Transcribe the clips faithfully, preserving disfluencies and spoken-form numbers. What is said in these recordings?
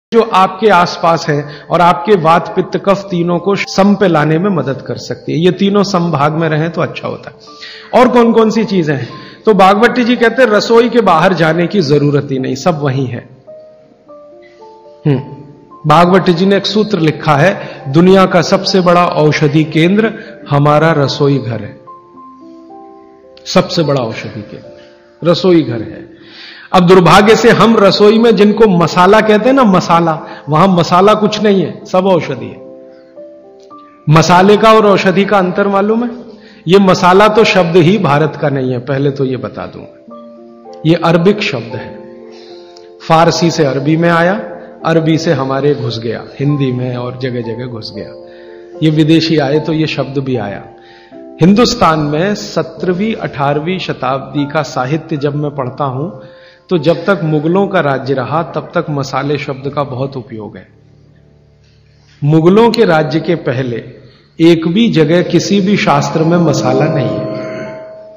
जो आपके आसपास है और आपके वात पित्त कफ तीनों को सम पे लाने में मदद कर सकती है। ये तीनों समभाग में रहें तो अच्छा होता है। और कौन कौन सी चीजें हैं? तो भागवती जी कहते हैं रसोई के बाहर जाने की जरूरत ही नहीं, सब वहीं है। हम्म भागवती जी ने एक सूत्र लिखा है, दुनिया का सबसे बड़ा औषधि केंद्र हमारा रसोई घर है। सबसे बड़ा औषधि केंद्र रसोई घर है। अब दुर्भाग्य से हम रसोई में जिनको मसाला कहते हैं ना, मसाला, वहां मसाला कुछ नहीं है, सब औषधि है। मसाले का और औषधि का अंतर मालूम है? ये मसाला तो शब्द ही भारत का नहीं है, पहले तो ये बता दूंगा। ये अरबिक शब्द है, फारसी से अरबी में आया, अरबी से हमारे घुस गया, हिंदी में और जगह जगह घुस गया। ये विदेशी आए तो ये शब्द भी आया। हिंदुस्तान में सत्रहवीं अठारहवीं शताब्दी का साहित्य जब मैं पढ़ता हूं तो जब तक मुगलों का राज्य रहा तब तक मसाले शब्द का बहुत उपयोग है। मुगलों के राज्य के पहले एक भी जगह किसी भी शास्त्र में मसाला नहीं है।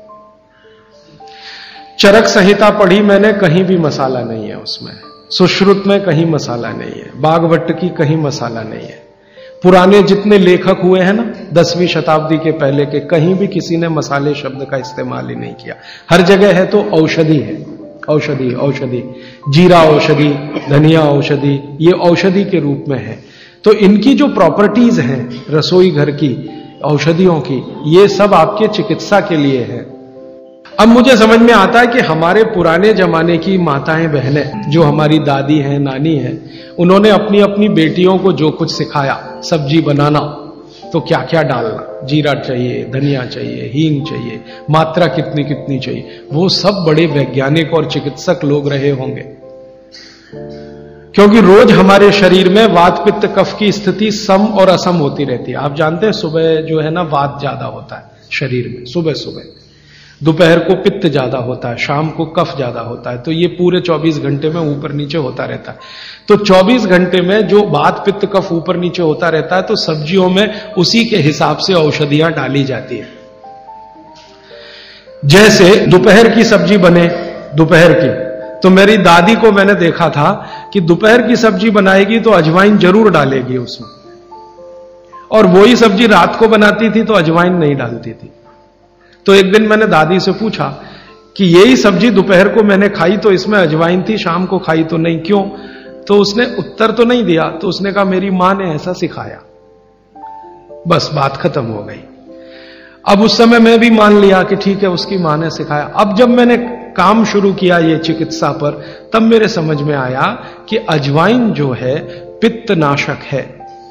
चरक संहिता पढ़ी मैंने, कहीं भी मसाला नहीं है उसमें। सुश्रुत में कहीं मसाला नहीं है, बागवट की कहीं मसाला नहीं है। पुराने जितने लेखक हुए हैं ना दसवीं शताब्दी के पहले के, कहीं भी किसी ने मसाले शब्द का इस्तेमाल ही नहीं किया। हर जगह है तो औषधि है, औषधि औषधि, जीरा औषधि, धनिया औषधि, ये औषधि के रूप में है। तो इनकी जो प्रॉपर्टीज हैं रसोई घर की औषधियों की, ये सब आपके चिकित्सा के लिए है। अब मुझे समझ में आता है कि हमारे पुराने जमाने की माताएं बहनें, जो हमारी दादी हैं, नानी हैं, उन्होंने अपनी अपनी बेटियों को जो कुछ सिखाया, सब्जी बनाना तो क्या क्या डालना, जीरा चाहिए, धनिया चाहिए, हींग चाहिए, मात्रा कितनी कितनी चाहिए, वो सब बड़े वैज्ञानिक और चिकित्सक लोग रहे होंगे। क्योंकि रोज हमारे शरीर में वात पित्त कफ की स्थिति सम और असम होती रहती है। आप जानते हैं सुबह जो है ना वात ज्यादा होता है शरीर में, सुबह सुबह, दोपहर को पित्त ज्यादा होता है, शाम को कफ ज्यादा होता है। तो ये पूरे चौबीस घंटे में ऊपर नीचे होता रहता है। तो चौबीस घंटे में जो वात पित्त कफ ऊपर नीचे होता रहता है, तो सब्जियों में उसी के हिसाब से औषधियां डाली जाती है। जैसे दोपहर की सब्जी बने, दोपहर की, तो मेरी दादी को मैंने देखा था कि दोपहर की सब्जी बनाएगी तो अजवाइन जरूर डालेगी उसमें, और वही सब्जी रात को बनाती थी तो अजवाइन नहीं डालती थी। तो एक दिन मैंने दादी से पूछा कि यही सब्जी दोपहर को मैंने खाई तो इसमें अजवाइन थी, शाम को खाई तो नहीं, क्यों? तो उसने उत्तर तो नहीं दिया। तो उसने कहा मेरी मां ने ऐसा सिखाया। बस बात खत्म हो गई। अब उस समय मैं भी मान लिया कि ठीक है, उसकी मां ने सिखाया। अब जब मैंने काम शुरू किया ये चिकित्सा पर, तब मेरे समझ में आया कि अजवाइन जो है पित्तनाशक है।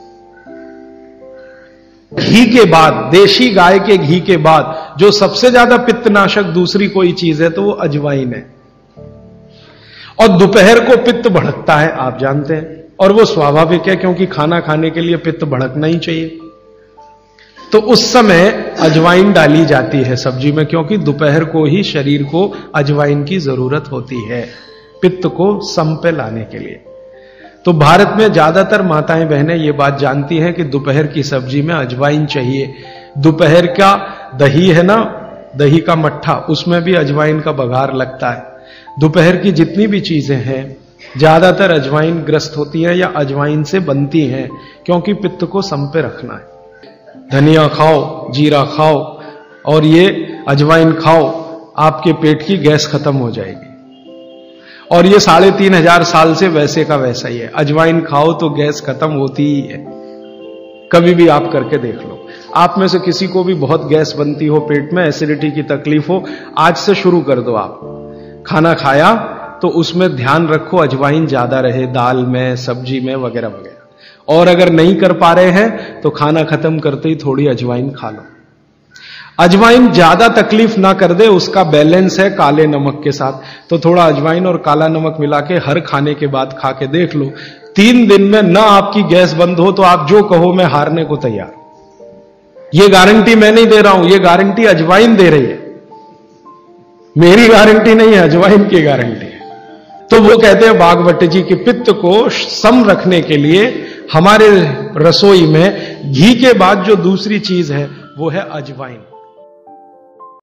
घी के बाद, देशी गाय के घी के बाद जो सबसे ज्यादा पित्तनाशक दूसरी कोई चीज है तो वो अजवाइन है। और दोपहर को पित्त भड़कता है, आप जानते हैं, और वो स्वाभाविक है क्योंकि खाना खाने के लिए पित्त भड़कना ही चाहिए। तो उस समय अजवाइन डाली जाती है सब्जी में, क्योंकि दोपहर को ही शरीर को अजवाइन की जरूरत होती है पित्त को सम पे लाने के लिए। तो भारत में ज्यादातर माताएं बहनें ये बात जानती हैं कि दोपहर की सब्जी में अजवाइन चाहिए। दोपहर का दही है ना, दही का मट्ठा, उसमें भी अजवाइन का बघार लगता है। दोपहर की जितनी भी चीजें हैं ज्यादातर अजवाइन ग्रस्त होती हैं या अजवाइन से बनती हैं, क्योंकि पित्त को सम पे रखना है। धनिया खाओ, जीरा खाओ और ये अजवाइन खाओ, आपके पेट की गैस खत्म हो जाएगी। और ये साढ़े तीन हजार साल से वैसे का वैसा ही है। अजवाइन खाओ तो गैस खत्म होती ही है, कभी भी आप करके देख लो। आप में से किसी को भी बहुत गैस बनती हो, पेट में एसिडिटी की तकलीफ हो, आज से शुरू कर दो। आप खाना खाया तो उसमें ध्यान रखो अजवाइन ज्यादा रहे, दाल में, सब्जी में, वगैरह वगैरह। और अगर नहीं कर पा रहे हैं तो खाना खत्म करते ही थोड़ी अजवाइन खा लो। अजवाइन ज्यादा तकलीफ ना कर दे, उसका बैलेंस है काले नमक के साथ। तो थोड़ा अजवाइन और काला नमक मिला के हर खाने के बाद खा के देख लो। तीन दिन में ना आपकी गैस बंद हो तो आप जो कहो मैं हारने को तैयार। ये गारंटी मैं नहीं दे रहा हूं, ये गारंटी अजवाइन दे रही है, मेरी गारंटी नहीं है, अजवाइन की गारंटी है। तो वो कहते हैं भागवत जी कि पित्त को सम रखने के लिए हमारे रसोई में घी के बाद जो दूसरी चीज है वो है अजवाइन।